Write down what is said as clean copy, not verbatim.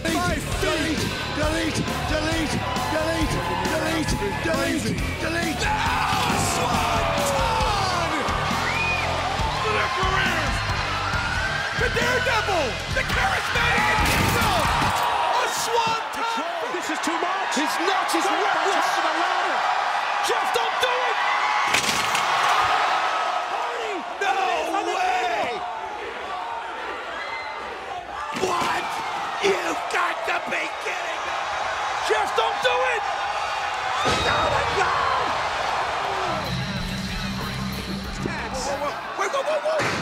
Delete, delete, delete, delete, delete, delete, delete. Oh, Swanton! For their careers! The Daredevil! The charismatic himself! A Swanton! This is too much. He's nuts, he's reckless! Jeff, don't do it! No way! What? You've got to be kidding me! Jeff, don't do it! Oh my God! Whoa, whoa, whoa, whoa, whoa!